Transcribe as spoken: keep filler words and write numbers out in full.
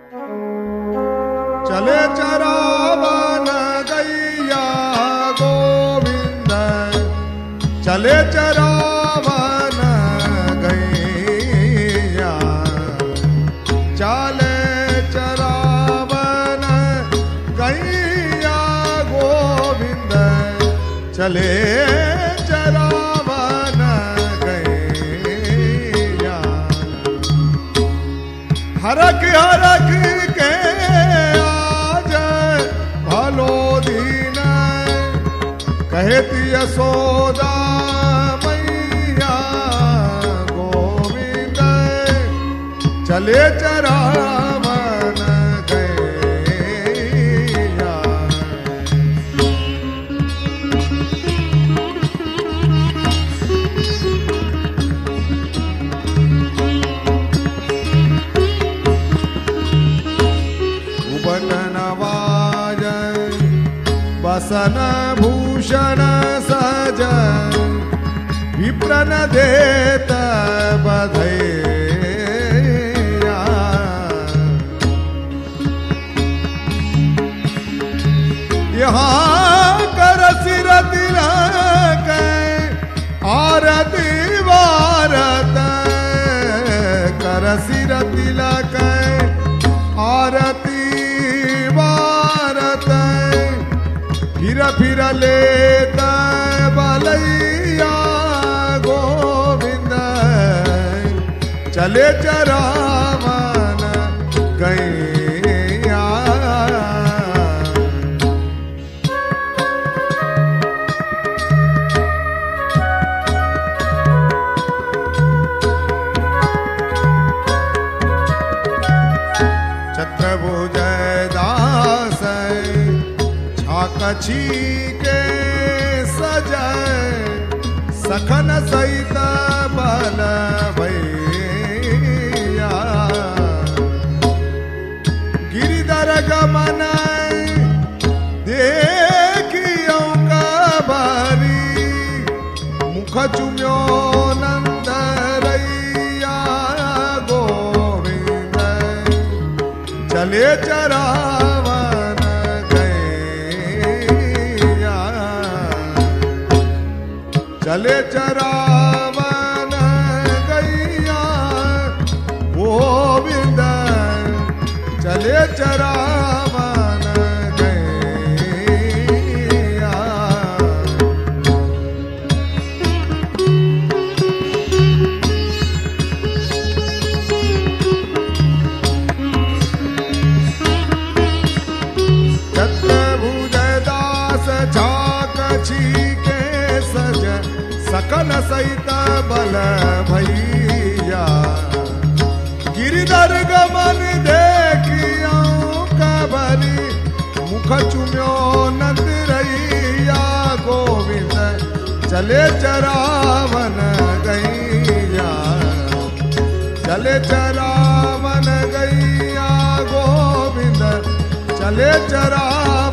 चले चरावन गैया गोविंद, चले चरावन गैया, चले चरावन गैया गोविंद, चले चरावन गैया। हरक हरक के कहती यशोदा मैया गोविंद, चले चरावन गैया। भुवन नवाज बसन भूषण सज, विप्रन देत बधैया। यहाँ कर सिर तिलक आरती वारत, कर सिर तिलक आरती वारत, फिर फिर लेत बलैया गोविंद, चले चरावन गैया। छत्रभुज दास कछी के सजय, सखन सहित बल भैया। गिरिधर गमन देखियो कबरी, मुख चुम्यो नंद रैया गोविंद, चले चरावन चले चरावन गैया गोविंद, चले चरावन गैया। छत्रभुज दास झाकछी के सज, सकल सहित बल भैया। गिरिधर गमन देखियो कबरी, मुख चुम्यो नंद रैया गोविंद, चले चरावन गैया। चले चरावन गैया गोविंद, चले चरा